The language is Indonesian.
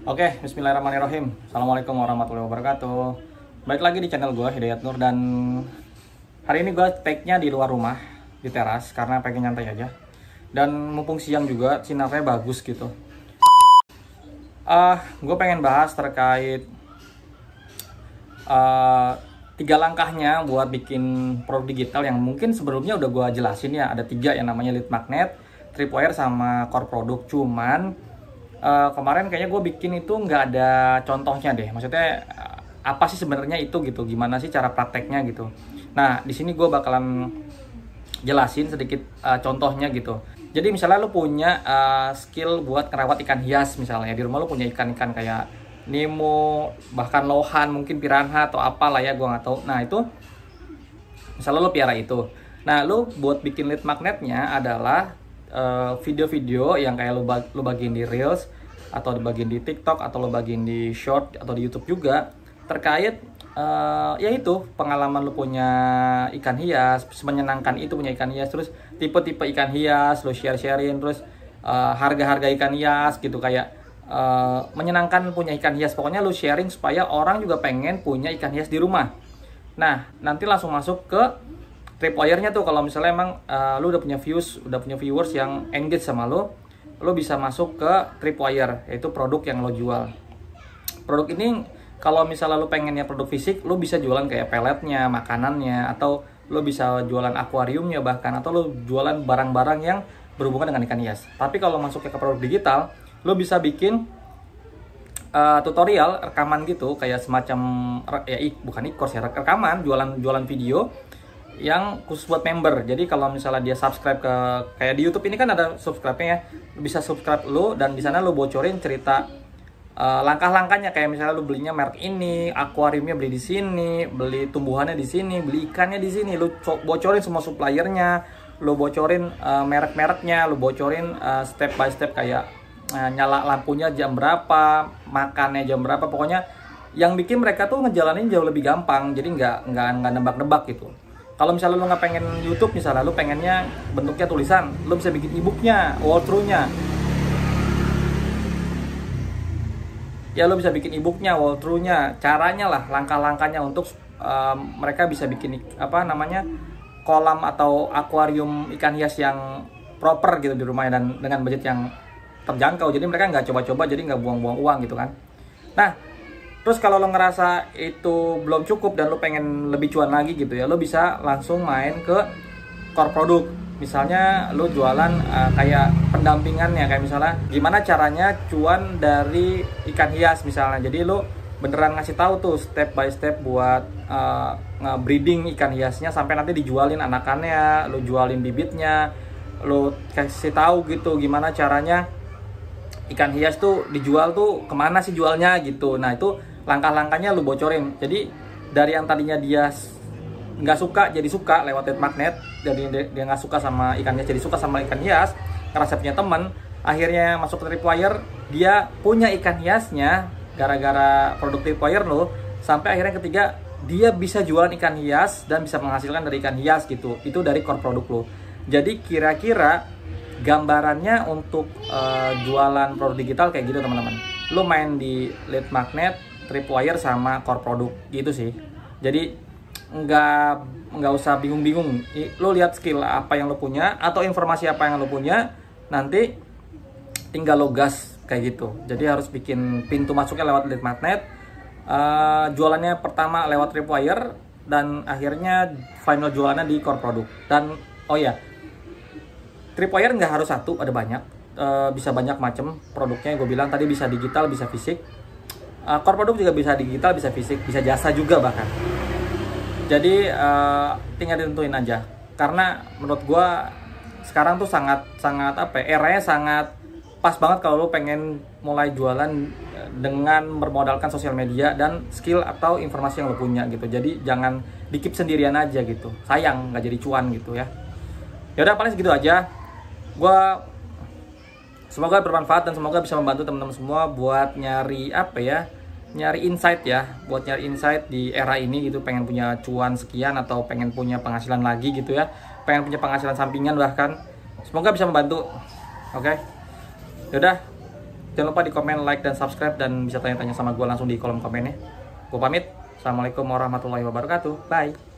Oke, bismillahirrahmanirrahim. Assalamualaikum warahmatullahi wabarakatuh. Balik lagi di channel gue, Hidayat Nur. Dan hari ini gue take-nya di luar rumah, di teras, karena pengen nyantai aja. Dan mumpung siang juga, sinarnya bagus gitu. Gue pengen bahas terkait 3 langkahnya buat bikin produk digital yang mungkin sebelumnya udah gue jelasin ya. Ada 3 yang namanya lead magnet, tripwire, sama core produk. Cuman kemarin kayaknya gue bikin itu nggak ada contohnya deh. Maksudnya apa sih sebenarnya itu gitu? Gimana sih cara prakteknya gitu? Nah, di sini gue bakalan jelasin sedikit contohnya gitu. Jadi misalnya lu punya skill buat ngerawat ikan hias misalnya. Di rumah lu punya ikan-ikan kayak Nemo, bahkan lohan, mungkin piranha atau apalah ya, gue nggak tahu. Nah, itu misalnya lu piara itu. Nah, lu buat bikin lead magnetnya adalah video-video yang kayak lu bagiin di Reels atau dibagiin di TikTok atau lu bagiin di Short atau di YouTube juga terkait yaitu pengalaman lu punya ikan hias, menyenangkan itu punya ikan hias, terus tipe-tipe ikan hias lu share-sharein, terus harga-harga ikan hias gitu, kayak menyenangkan punya ikan hias. Pokoknya lu sharing supaya orang juga pengen punya ikan hias di rumah. Nah, nanti langsung masuk ke tripwire-nya tuh. Kalau misalnya emang lu udah punya viewers yang engage sama lu bisa masuk ke tripwire, yaitu produk yang lo jual. Produk ini kalau misalnya lu pengennya produk fisik, lu bisa jualan kayak peletnya, makanannya, atau lu bisa jualan akuariumnya bahkan, atau lu jualan barang-barang yang berhubungan dengan ikan hias. Tapi kalau masuknya ke produk digital, lu bisa bikin tutorial rekaman gitu, kayak semacam bukan e-course ya, rekaman jualan video yang khusus buat member. Jadi kalau misalnya dia subscribe ke kayak di YouTube ini kan ada subscribe-nya ya. Lu bisa subscribe lu, dan di sana lu bocorin cerita langkah-langkahnya, kayak misalnya lu belinya merek ini, akuariumnya beli di sini, beli tumbuhannya di sini, beli ikannya di sini. Lu bocorin semua suppliernya, lu bocorin merek-mereknya, lu bocorin step by step kayak nyala lampunya jam berapa, makannya jam berapa. Pokoknya yang bikin mereka tuh ngejalanin jauh lebih gampang. Jadi nggak nebak-nebak gitu. Kalau misalnya lu nggak pengen YouTube, misalnya lu pengennya bentuknya tulisan, lu bisa bikin e-booknya, walkthrough-nya. Ya, lu bisa bikin e-booknya, walkthrough-nya, caranya lah, langkah-langkahnya untuk mereka bisa bikin kolam atau akuarium ikan hias yang proper gitu di rumahnya, dan dengan budget yang terjangkau. Jadi mereka nggak coba-coba, jadi nggak buang-buang uang gitu kan. Nah, terus kalau lo ngerasa itu belum cukup dan lo pengen lebih cuan lagi gitu ya, lo bisa langsung main ke core produk. Misalnya lo jualan kayak pendampingannya, kayak misalnya gimana caranya cuan dari ikan hias misalnya. Jadi lo beneran ngasih tahu tuh step by step buat breeding ikan hiasnya sampai nanti dijualin anakannya, lo jualin bibitnya, lo kasih tahu gitu gimana caranya ikan hias tuh dijual tuh kemana sih jualnya gitu. Nah, itu langkah-langkahnya lu bocorin. Jadi dari yang tadinya dia nggak suka jadi suka lewat lead magnet, jadi dia nggak suka sama ikan hias jadi suka sama ikan hias, ngerasa punya temen, akhirnya masuk ke tripwire, dia punya ikan hiasnya gara-gara produk tripwire lo, sampai akhirnya ketiga dia bisa jualan ikan hias dan bisa menghasilkan dari ikan hias gitu. Itu dari core produk lo. Jadi kira-kira gambarannya untuk jualan produk digital kayak gitu teman-teman. Lo main di lead magnet, tripwire, sama core produk gitu sih. Jadi nggak usah bingung-bingung. Lo lihat skill apa yang lo punya atau informasi apa yang lo punya, nanti tinggal lo gas kayak gitu. Jadi harus bikin pintu masuknya lewat lead magnet, jualannya pertama lewat tripwire, dan akhirnya final jualannya di core produk. Dan oh ya, tripwire nggak harus satu, ada banyak, bisa banyak macam produknya. Gue bilang tadi bisa digital, bisa fisik. Core produk juga bisa digital, bisa fisik, bisa jasa juga bahkan. Jadi tinggal ditentuin aja. Karena menurut gue sekarang tuh sangat eranya sangat pas banget kalau lo pengen mulai jualan dengan bermodalkan sosial media dan skill atau informasi yang lo punya gitu. Jadi jangan dikip sendirian aja gitu. Sayang nggak jadi cuan gitu ya. Yaudah, paling segitu aja. Semoga bermanfaat dan semoga bisa membantu teman-teman semua buat nyari insight ya, buat nyari insight di era ini gitu, pengen punya cuan sekian atau pengen punya penghasilan lagi gitu ya, pengen punya penghasilan sampingan bahkan. Semoga bisa membantu. Oke. Yaudah, Jangan lupa di komen, like, dan subscribe, dan bisa tanya-tanya sama gue langsung di kolom komennya. Gue pamit. Assalamualaikum warahmatullahi wabarakatuh. Bye.